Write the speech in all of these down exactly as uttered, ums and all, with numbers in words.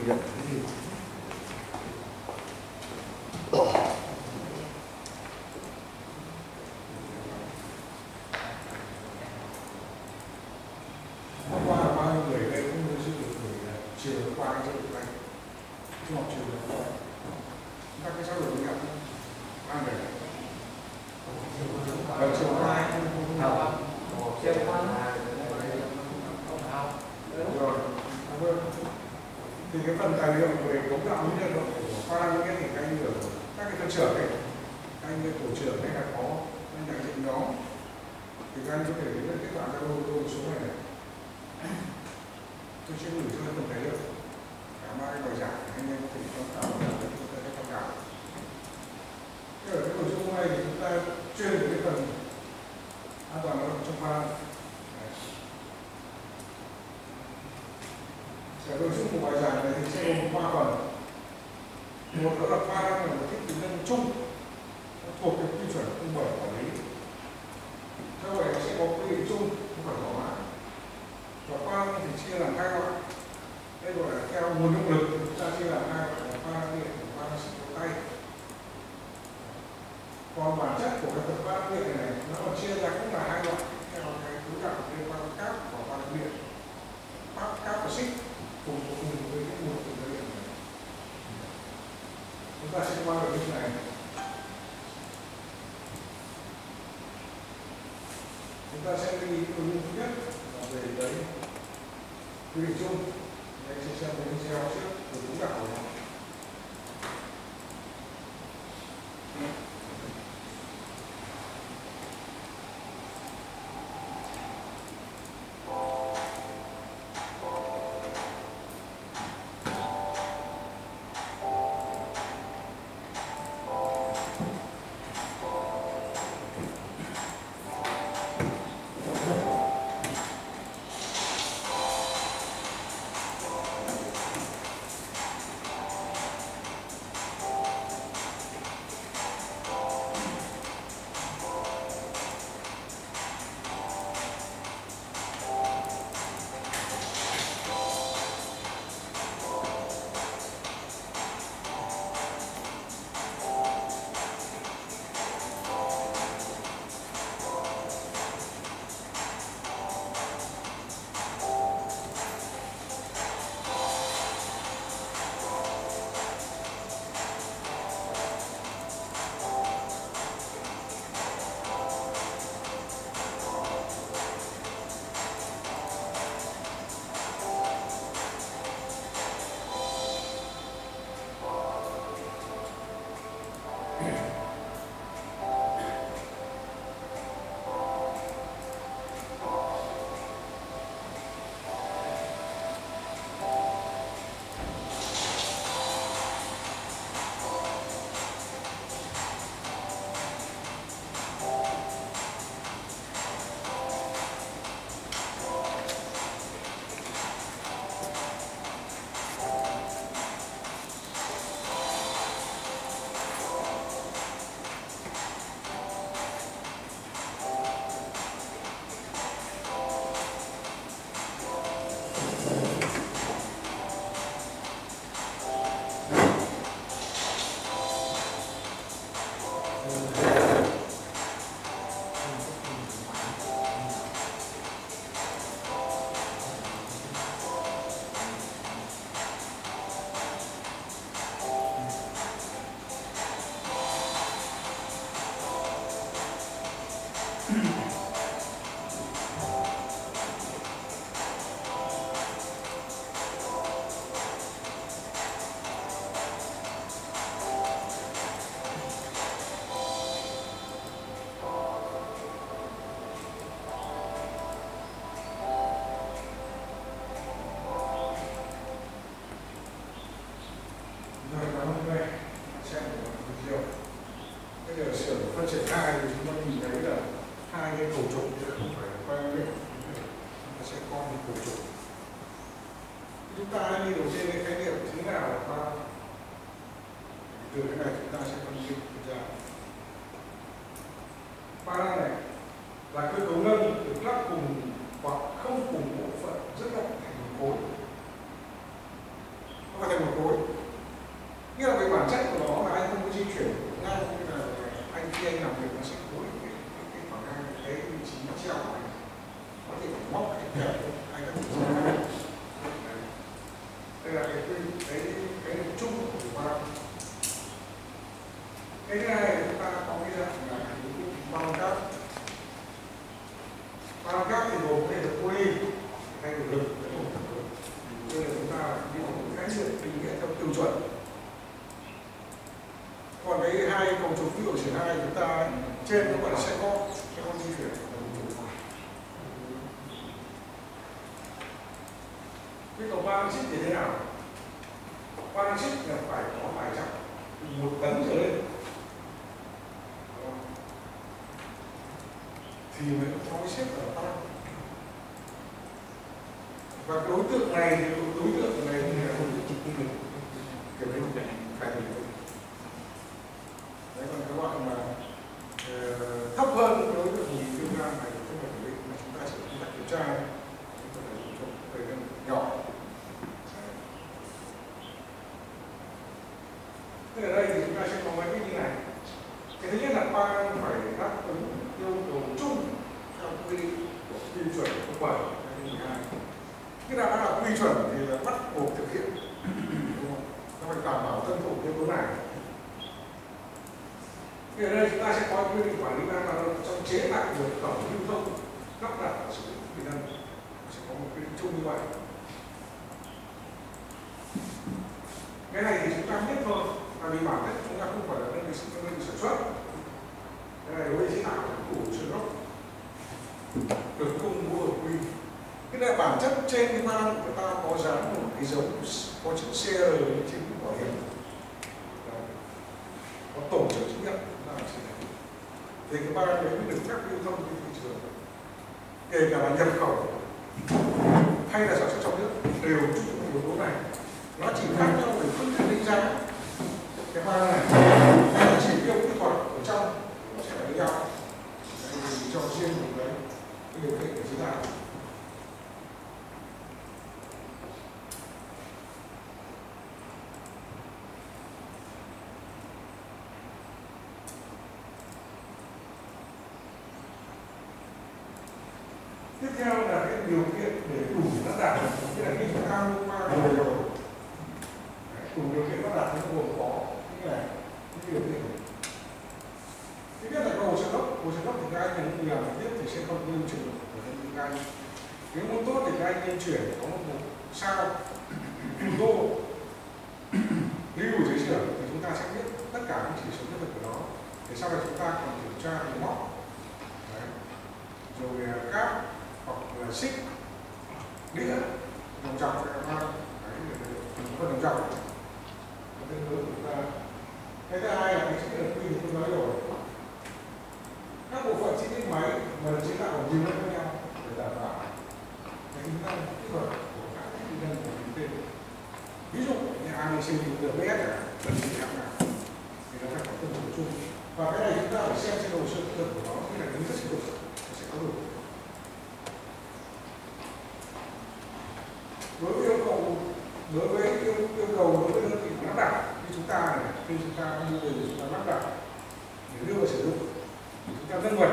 viện. Hôm qua là bao nhiêu người đây cũng mới được gửi chiều qua cái dự này trung học chiều được các cái giáo dục đi học ăn về ở chiều qua chiều qua rồi thì cái phần tài liệu về cấu tạo nguyên nhân của khoa những cái thì các anh được các cái phân trưởng ấy, các anh tổ trưởng hay là có anh đại diện nhóm thì các anh có thể đến kết quả các lô lô số này này tôi sẽ gửi cho phần tài liệu cả ba cái bài giảng anh em có thể tham khảo và chúng ta sẽ tham khảo. Thế ở cái nội dung này thì chúng ta chuyên về cái phần an toàn lao động trong khoa. Cái nội dung của bài giảng này thì sẽ gồm ba phần. Một đó là khoa đang là một cái tính năng chung thuộc cái quy chuẩn không bảy quản lý. Theo vậy nó sẽ có quy định chung không phải rõ mã. Và khoa thì chia làm hai loại. Đây gọi là theo nguồn động lực chúng ta chia làm hai loại là khoa điện và khoa sinh tố tay. Còn bản chất của cái phần khoa điện này, này nó còn chia ra cũng là hai loại theo cái cấu tạo liên quan đến cáp và khoa điện. Cáp cáp và xích cùng cùng với cái nguồn của điện này. Chúng ta sẽ qua được cái này. Chúng ta sẽ đi ứng dụng thứ nhất là về đấy quy định chung. Đây sẽ xem cái video trước của chúng ta. Từ cái này chúng ta sẽ phân tích ra. Ba này là cơ cấu nâng được lắp cùng hoặc không cùng bộ phận rất là thành một khối. nó phải thành một khối. Nghĩa là về bản chất của nó là anh không có di chuyển ngang, như là anh khi anh làm việc nó sẽ khối cái cái khoảng ngang cái vị trí treo của anh có thể phải móc cái kẹp anh có thể sẽ đây là cái cái cái chung của ba. Cái thứ hai chúng ta có cái dạng là cái bao cáp. Bao cáp thì gồm cái được poly hay được lực cái gồm lực. Cho nên chúng ta đi một cái khái niệm định nghĩa theo tiêu chuẩn. Còn cái hai cấu trúc ví dụ chuyển hai chúng ta trên nó gọi là xe con, xe con di chuyển. Cái cầu ba xích thì thế nào? Ba xích là phải có tải trọng một tấn trở lên thì mới có cái xếp ở tăng. Và đối tượng này thì đối tượng này là kiểu đấy phải phải đấy, còn các bạn mà uh, thấp hơn đối tượng thì viêm gan này không phải định mà chúng ta sẽ chúng ta kiểm tra chúng ta phải dùng thời gian nhỏ. Thế ở đây thì chúng ta sẽ có mấy cái như này. Cái thứ nhất là ba phải đáp ứng yêu cầu chung theo quy định của quy chuẩn số bảy hai nghìn mười hai. Cái nào đã là quy chuẩn thì là bắt buộc thực hiện, nó phải đảm bảo tuân thủ yếu tố này. Thì ở đây chúng ta sẽ có quy định quản lý an toàn trong chế tạo nhập khẩu lưu thông lắp đặt và sử dụng thủy ngân sẽ có một quy định chung như vậy. Cái này thì chúng ta biết thôi, tại vì bản chất chúng ta không phải là đơn vị đơn vị sản xuất. Cái này đối với chế tạo là đủ trường gốc được công bố ở quy. Cái này bản chất trên cái mang của ta có dán một cái dấu có chữ C R trên cái bảo hiểm, có tổ chức chứng nhận là chỉ này. Thì cái ba đấy mới được phép lưu thông trên thị trường, kể cả là nhập khẩu hay là sản xuất trong nước đều chung yếu tố này. Nó chỉ khác nhau về phương thức đánh giá. Cái ba này hay là chỉ tiêu kỹ thuật ở trong nó sẽ với nhau. Thì cho riêng một cái điều kiện của chế tạo. Tiếp theo là cái điều kiện để đủ lắp đặt, tức là khi chúng ta mua qua rồi rồi đủ điều kiện lắp đặt nó gồm có như này, những điều kiện. Thứ nhất là có hồ sơ gốc, hồ sơ gốc thì các anh những người làm tiếp thì sẽ không lưu trữ của những anh. Nếu muốn tốt thì các anh nên chuyển có một bộ sao tô lưu dưới xưởng thì chúng ta sẽ biết tất cả những chỉ số kỹ thuật của nó. Để sau này chúng ta còn kiểm tra cái móc, rồi cáp hoặc là xích, đĩa, đồng trọng cái mang phần đồng trọng. Cái thứ hai là cái chế độ quy tôi nói rồi. Các bộ phận chi tiết máy mà được chế tạo ở nhiều nơi khác nhau để đảm bảo cái tính năng kỹ thuật của các kỹ năng của chúng tên. Ví dụ như a bê xê được bé cả phần gì khác nào thì nó phải có tuân thủ chung. Và cái này chúng ta phải xem trên hồ sơ kỹ thuật của nó, cái này hướng dẫn sử dụng sẽ có đủ. Đối với yêu cầu đối với yêu, yêu cầu đối với đơn vị lắp đặt như chúng ta này, khi chúng ta mua về chúng ta lắp đặt để đưa vào sử dụng chúng ta dân vật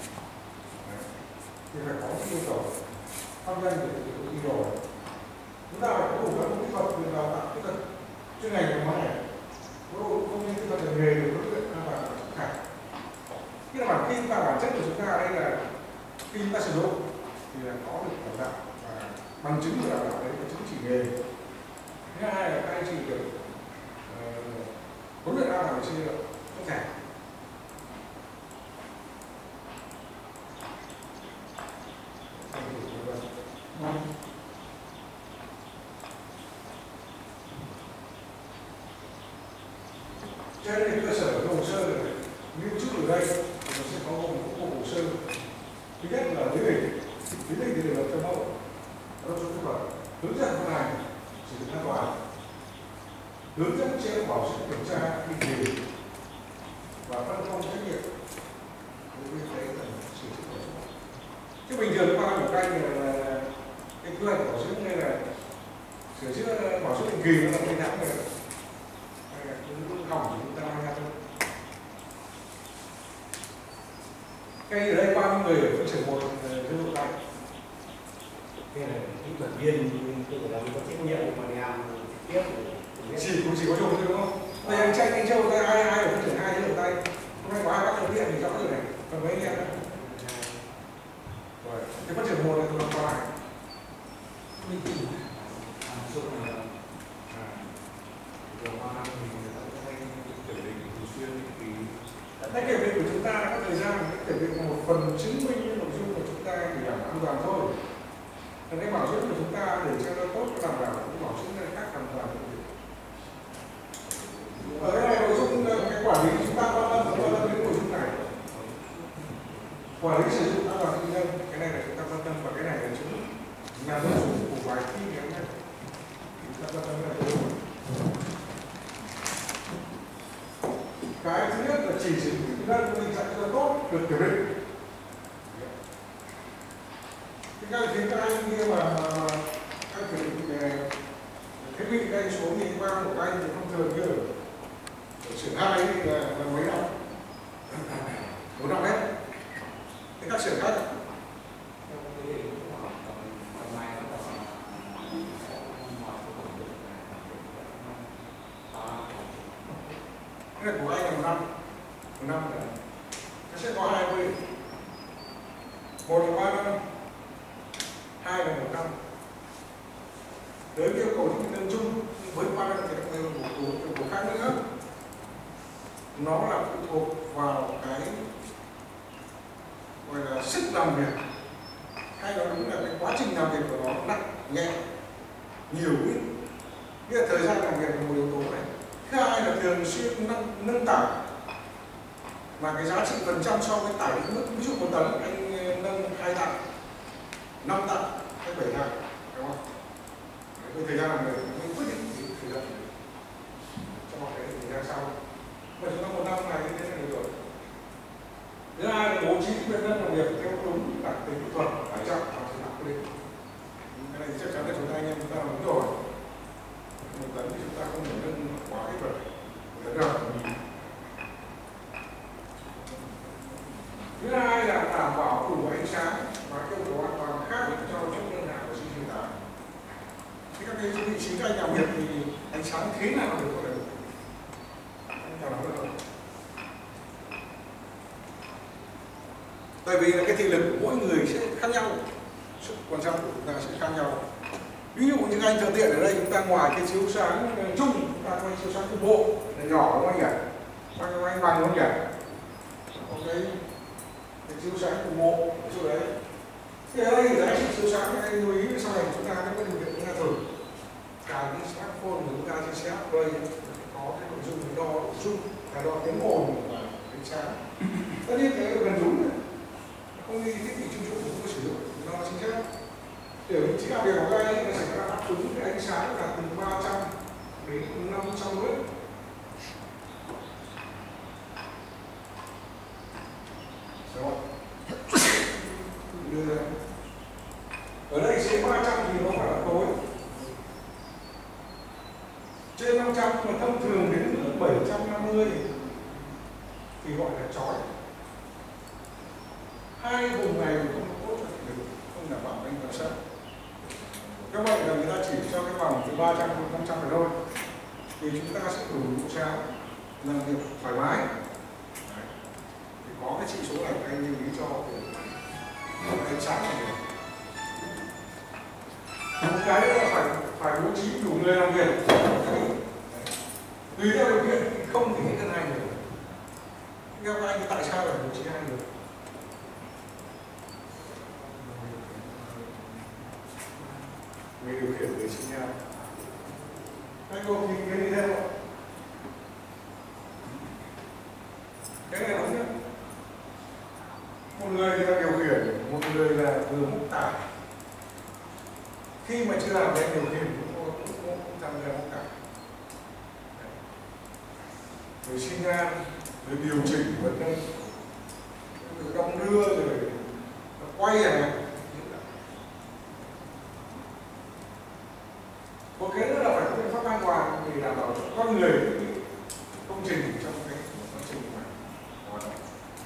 thì phải có yêu cầu pháp nhân để thực hiện yêu cầu. Chúng ta phải có đủ các kỹ thuật về đào tạo kỹ thuật chuyên ngành của nó này, có đủ công nhân kỹ thuật về nghề được huấn luyện an toàn và thực hành. Tức là bản khi và bản chất của chúng ta đây là khi chúng ta sử dụng thì là có được đào tạo và bằng chứng của đào tạo đấy là chứng chỉ nghề. Thứ hai là các anh chị được uh, huấn luyện an toàn về xây dựng tốt ràng. Trên cơ sở hồ sơ lưu trữ ở đây thì nó sẽ có một bộ hồ sơ. Thứ nhất là lý lịch, lý lịch thì được lập cho mẫu, đó chúng tôi bảo hướng dẫn vận hành sử dụng an toàn, hướng dẫn chế bảo dưỡng kiểm tra định kỳ và phân công trách nhiệm đối với cái tầng sử dụng bảo dưỡng. Chứ bình thường qua một cái là cái quy hoạch bảo dưỡng hay là sửa chữa bảo dưỡng định kỳ nó là mấy tháng rồi, cứ hỏng thì chúng ta mang ra thôi. Ngay ở đây bao nhiêu người ở phân xưởng một thương vụ tay? Cái này kỹ thuật viên tức là có trách nhiệm mà làm tiếp chỉ cũng chỉ có dùng thôi đúng không? Đây anh Tranh, anh Châu, đây ai ai ở phân xưởng hai thương vụ tay? Hôm nay có ai bác đầu tiên thì rõ rồi này, còn mấy anh em nữa? Rồi, cái phân xưởng một này tôi làm qua lại. Cái kiểm định của chúng ta đã có thời gian, cái kiểm định là một phần chứng minh những nội dung của chúng ta để đảm bảo an toàn thôi. Còn cái bảo dưỡng của chúng ta để cho nó tốt, nó đảm bảo cái bảo dưỡng này khác hoàn toàn. Ở cái này nội dung cái quản lý chúng ta quan tâm quan tâm đến nội dung này. Quản lý sử dụng an toàn kinh doanh, cái này là chúng ta quan tâm, và cái này là chúng là nội dung của bài thi ngày hôm nay. Chúng ta quan tâm đến nội dung. Cái thứ nhất là chỉ sử dụng kinh doanh định dạng cho tốt được kiểm định. Cái các cái anh kia mà các kiểm định thiết bị các anh xuống thì qua một anh thì thông thường như ở xưởng hai thì là, là mấy năm, bốn năm hết. Thế các xưởng khác cái này của anh là một năm, một năm nữa nó sẽ có hai mươi, một là ba năm, hai là một năm. Với yêu cầu những đơn chung với ba năm thì là một của, của khác nữa, nó là phụ thuộc vào cái gọi là sức làm việc, hay là đúng là cái quá trình làm việc của nó nặng nhẹ nhiều ít, nghĩa là thời gian làm việc là một yếu tố này. Thứ hai là thường xuyên nâng, nâng tải, và cái giá trị phần trăm so với tải định mức, ví dụ một tấn anh nâng hai tạ, năm tạ hay bảy tạ, đúng không? Cái thời gian làm việc mình quyết định thì thời gian cho mọi cái thời gian sau. Mà chúng ta một năm này như thế này được rồi. Thứ hai là bố trí nguyên nhân làm việc theo đúng đặc tính kỹ thuật, tải trọng và thời hạn quy định. Cái này chắc chắn là chúng ta anh em chúng ta làm đúng rồi. Một tấn thì chúng ta không thể nâng quá kỹ thuật được được. Thứ hai là đảm bảo đủ ánh sáng và yêu cầu an toàn khác cho chức năng nào của sinh thái. Thế các cái vị trí các anh làm việc thì ánh sáng thế nào được có thể anh chào lắm được. Tại vì là cái thị lực của mỗi người sẽ khác nhau, sức quan sát của chúng ta sẽ khác nhau. Ví dụ như anh thuận tiện ở đây chúng ta ngoài cái chiếu sáng chung, chúng ta có chiếu sáng cục bộ là nhỏ đúng không anh nhỉ? Anh anh bằng không nhỉ? Có cái, cái chiếu sáng cục bộ ở chỗ đấy. Thì ở đây giá trị chiếu sáng anh lưu ý sau này chúng ta mới có điều kiện chúng ta thử. Cả cái smartphone của chúng ta trên xe play có cái nội dung đo nội dung, là đo tiếng ồn và ánh sáng. Tất nhiên cái gần đúng rồi. Không như thiết bị chuyên dụng của tôi sử dụng nó chính xác. Để vị trí làm việc của các anh sẽ đáp ứng cái ánh sáng là từ ba trăm đến năm trăm lux. Rồi. Ở đây dưới ba trăm thì nó phải là tối. Trên năm trăm mà thông thường đến bảy trăm năm mươi thì gọi là chói. Hai vùng này không tốt cho thị lực, không đảm bảo anh quan sát. Các bạn là người ta chỉ cho cái vòng từ ba trăm đến năm trăm thôi, thì chúng ta sẽ đủ đủ sáng làm việc thoải mái. Đấy. Thì có cái chỉ số này anh lưu ý cho ánh sáng này. Một cái nữa là phải phải bố trí đủ người làm việc. Tùy theo điều kiện không thì hết hơn hai người. Theo anh tại sao phải bố trí hai người? Người điều khiển người sinh nhau. Anh có nhìn cái đi theo không? Cái này đúng nhé. Một người thì là điều khiển, một người là vừa múc tải. Khi mà chưa làm cái điều khiển cũng cũng tham gia múc tải. Rồi sinh nhan, rồi điều chỉnh vận động, rồi đong đưa, rồi quay này. Ok, con người công trình trong cái quá trình mà hoạt động.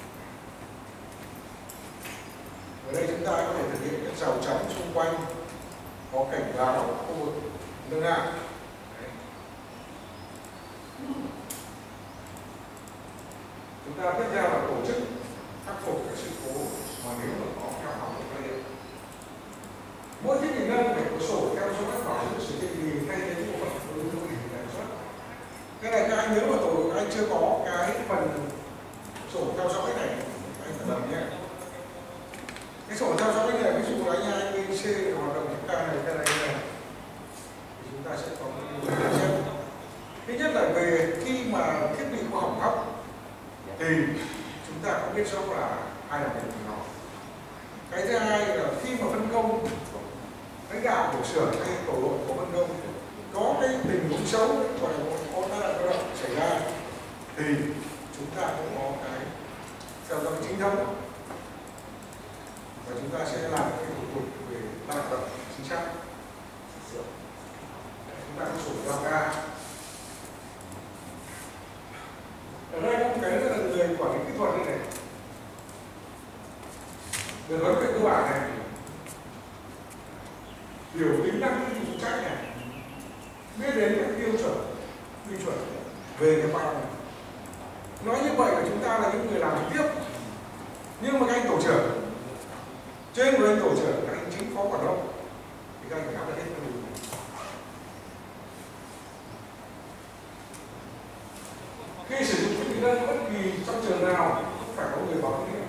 Ở đây chúng ta có thể thực hiện các rào chắn xung quanh, có cảnh báo khu vực nâng hạ. Chúng ta tiếp theo là tổ chức khắc phục các sự cố mà nếu mà có hư hỏng của điện. Mỗi thiết bị nâng phải có sổ theo số các bảo dưỡng sử dụng gì thay thế bộ phận đối với thiết bị sản xuất. Cái này các anh nhớ mà tôi anh chưa có cái phần sổ theo dõi này, anh phải làm nhé. Cái sổ theo dõi này, ví dụ là anh A, B, C hoạt động chúng ta này, cái này này, thì chúng ta sẽ có một cái xem. Thứ nhất là về khi mà thiết bị có hỏng hóc thì chúng ta cũng biết rõ là ai là việc của nó. Cái thứ hai là khi mà phân công lãnh đạo của xưởng hay tổ đội của phân công có cái tình huống xấu gọi là có tai nạn lao động xảy ra thì chúng ta cũng có cái theo dõi chính thống và chúng ta sẽ làm cái thủ tục về tai nạn lao động chính xác. Chúng ta có sổ giao ca. Ở đây có một cái rất là người quản lý kỹ thuật như này. Về huấn luyện cơ bản này, hiểu tính năng cái phụ trách này, biết đến các tiêu chuẩn, quy chuẩn về cái bao này. Nói như vậy là chúng ta là những người làm trực tiếp, nhưng mà các anh tổ trưởng, trên của anh tổ trưởng, các anh chính phó quản động, thì các anh phải nắm được hết cái điều này. Khi sử dụng thiết bị nâng bất kỳ trong trường nào cũng phải có người báo tín hiệu.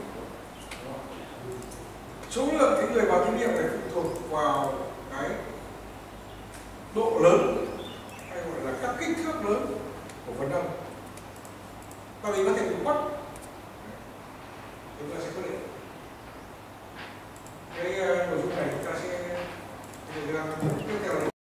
Số lượng cái người báo tín hiệu này phụ thuộc vào cái độ lớn hay gọi là các kích thước lớn của phần nâng. Ta vì có thể bị quất, chúng ta sẽ quyết định. Cái nội dung này chúng ta sẽ tiếp theo là